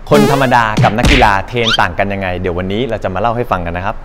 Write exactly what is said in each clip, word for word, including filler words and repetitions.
คนธรรมดากับนักกีฬาเทรนต่างกันยังไงเดี๋ยววันนี้เราจะมาเล่าให้ฟังกันนะครับ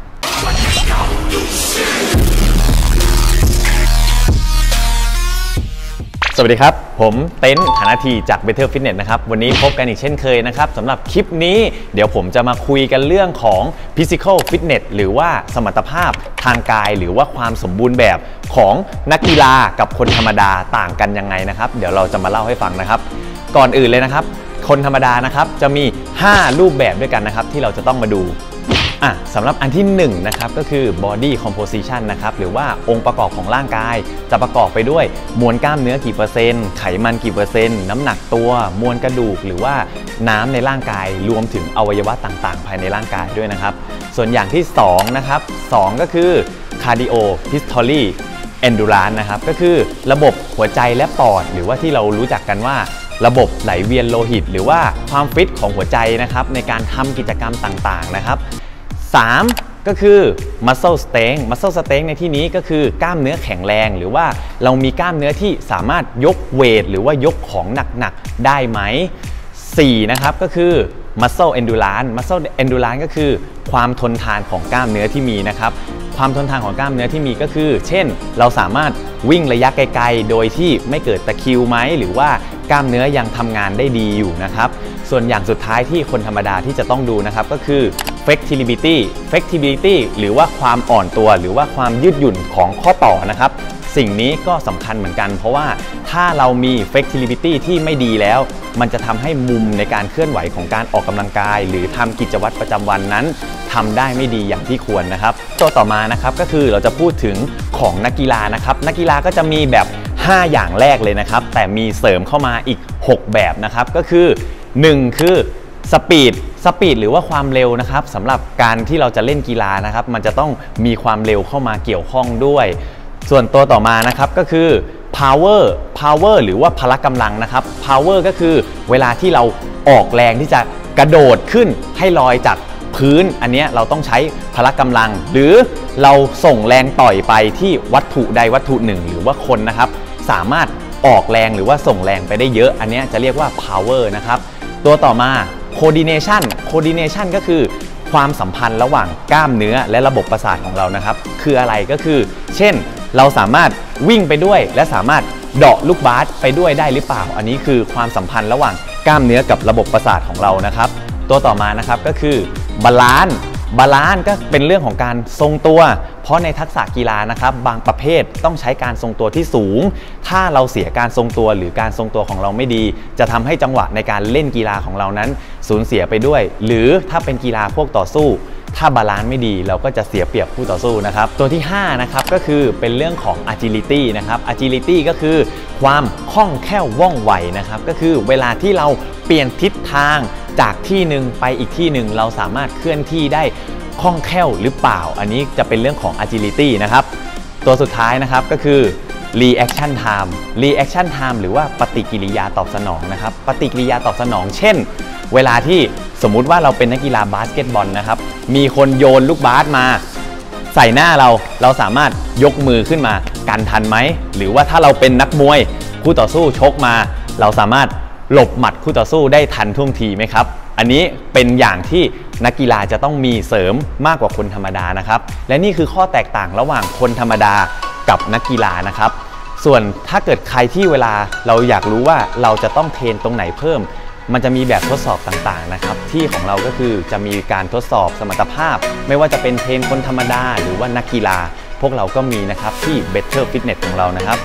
สวัสดีครับผมเต้นฐานาทีจาก Better Fitness นะครับวันนี้พบกันอีกเช่นเคยนะครับสำหรับคลิปนี้เดี๋ยวผมจะมาคุยกันเรื่องของ Physical Fitness หรือว่าสมรรถภาพทางกายหรือว่าความสมบูรณ์แบบของนักกีฬากับคนธรรมดาต่างกันยังไงนะครับเดี๋ยวเราจะมาเล่าให้ฟังนะครับก่อนอื่นเลยนะครับคนธรรมดานะครับจะมีห้ารูปแบบด้วยกันนะครับที่เราจะต้องมาดูอ่ะสำหรับอันที่หนึ่งนะครับก็คือ body composition นะครับหรือว่าองค์ประกอบของร่างกายจะประกอบไปด้วยมวลกล้ามเนื้อกี่เปอร์เซ็นต์ไขมันกี่เปอร์เซ็นต์น้ำหนักตัวมวลกระดูกหรือว่าน้ำในร่างกายรวมถึงอวัยวะต่างๆภายในร่างกายด้วยนะครับส่วนอย่างที่สองนะครับสองก็คือ cardiopulmonary endurance นะครับก็คือระบบหัวใจและปอดหรือว่าที่เรารู้จักกันว่าระบบไหลเวียนโลหิตหรือว่าความฟิตของหัวใจนะครับในการทำกิจกรรมต่างๆนะครับสามก็คือ muscle strength muscle strength ในที่นี้ก็คือกล้ามเนื้อแข็งแรงหรือว่าเรามีกล้ามเนื้อที่สามารถยกเวทหรือว่ายกของหนักๆได้ไหมสี่นะครับก็คือ muscle endurance muscle endurance ก็คือความทนทานของกล้ามเนื้อที่มีนะครับความทนทานของกล้ามเนื้อที่มีก็คือเช่นเราสามารถวิ่งระยะไกลๆโดยที่ไม่เกิดตะคริวไหมหรือว่ากล้ามเนื้อยังทำงานได้ดีอยู่นะครับส่วนอย่างสุดท้ายที่คนธรรมดาที่จะต้องดูนะครับก็คือ flexibility flexibility หรือว่าความอ่อนตัวหรือว่าความยืดหยุ่นของข้อต่อนะครับสิ่งนี้ก็สำคัญเหมือนกันเพราะว่าถ้าเรามี flexibility ที่ไม่ดีแล้วมันจะทำให้มุมในการเคลื่อนไหวของการออกกำลังกายหรือทำกิจวัตรประจำวันนั้นทำได้ไม่ดีอย่างที่ควรนะครับตัวต่อมานะครับก็คือเราจะพูดถึงของนักกีฬานะครับนักกีฬาก็จะมีแบบห้าอย่างแรกเลยนะครับแต่มีเสริมเข้ามาอีกหกแบบนะครับก็คือหนึ่งคือสปีดสปีดหรือว่าความเร็วนะครับสำหรับการที่เราจะเล่นกีฬานะครับมันจะต้องมีความเร็วเข้ามาเกี่ยวข้องด้วยส่วนตัวต่อมานะครับก็คือ power power หรือว่าพละกำลังนะครับ power ก็คือเวลาที่เราออกแรงที่จะกระโดดขึ้นให้ลอยจากพื้นอันนี้เราต้องใช้พละกำลังหรือเราส่งแรงต่อยไปที่วัตถุใดวัตถุหนึ่งหรือว่าคนนะครับสามารถออกแรงหรือว่าส่งแรงไปได้เยอะอันนี้จะเรียกว่า power นะครับตัวต่อมา coordination coordination ก็คือความสัมพันธ์ระหว่างกล้ามเนื้อและระบบประสาทของเรานะครับคืออะไรก็คือเช่นเราสามารถวิ่งไปด้วยและสามารถเดาะลูกบาสไปด้วยได้หรือเปล่าอันนี้คือความสัมพันธ์ระหว่างกล้ามเนื้อกับระบบประสาทของเรานะครับตัวต่อมานะครับก็คือบาลานซ์บาลานซ์ก็เป็นเรื่องของการทรงตัวเพราะในทักษะกีฬานะครับบางประเภทต้องใช้การทรงตัวที่สูงถ้าเราเสียการทรงตัวหรือการทรงตัวของเราไม่ดีจะทำให้จังหวะในการเล่นกีฬาของเรานั้นสูญเสียไปด้วยหรือถ้าเป็นกีฬาพวกต่อสู้ถ้าบาลานซ์ไม่ดีเราก็จะเสียเปรียบคู่ต่อสู้นะครับตัวที่ห้านะครับก็คือเป็นเรื่องของ agility นะครับ agility ก็คือความคล่องแคล่วว่องไวนะครับก็คือเวลาที่เราเปลี่ยนทิศทางจากที่หนึ่งไปอีกที่หนึ่งเราสามารถเคลื่อนที่ได้คล่องแคล่วหรือเปล่าอันนี้จะเป็นเรื่องของ agility นะครับตัวสุดท้ายนะครับก็คือ reaction time reaction time หรือว่าปฏิกิริยาตอบสนองนะครับปฏิกิริยาตอบสนองเช่นเวลาที่สมมุติว่าเราเป็นนักกีฬาบาสเกตบอลนะครับมีคนโยนลูกบาสมาใส่หน้าเราเราสามารถยกมือขึ้นมากันทันไหมหรือว่าถ้าเราเป็นนักมวยคู่ต่อสู้ชกมาเราสามารถหลบหมัดคู่ต่อสู้ได้ทันท่วงทีไหมครับอันนี้เป็นอย่างที่นักกีฬาจะต้องมีเสริมมากกว่าคนธรรมดานะครับและนี่คือข้อแตกต่างระหว่างคนธรรมดากับนักกีฬานะครับส่วนถ้าเกิดใครที่เวลาเราอยากรู้ว่าเราจะต้องเทรนตรงไหนเพิ่มมันจะมีแบบทดสอบต่างๆนะครับที่ของเราก็คือจะมีการทดสอบสมรรถภาพไม่ว่าจะเป็นเทรนคนธรรมดาหรือว่านักกีฬาพวกเราก็มีนะครับที่ Better Fitness ของเรานะครับ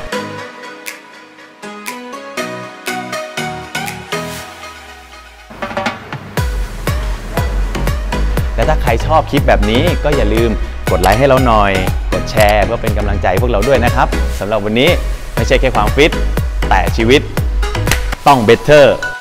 และถ้าใครชอบคลิปแบบนี้ก็อย่าลืมกดไลค์ให้เราหน่อยกดแชร์เพื่อเป็นกำลังใจพวกเราด้วยนะครับสำหรับวันนี้ไม่ใช่แค่ความฟิตแต่ชีวิตต้อง Better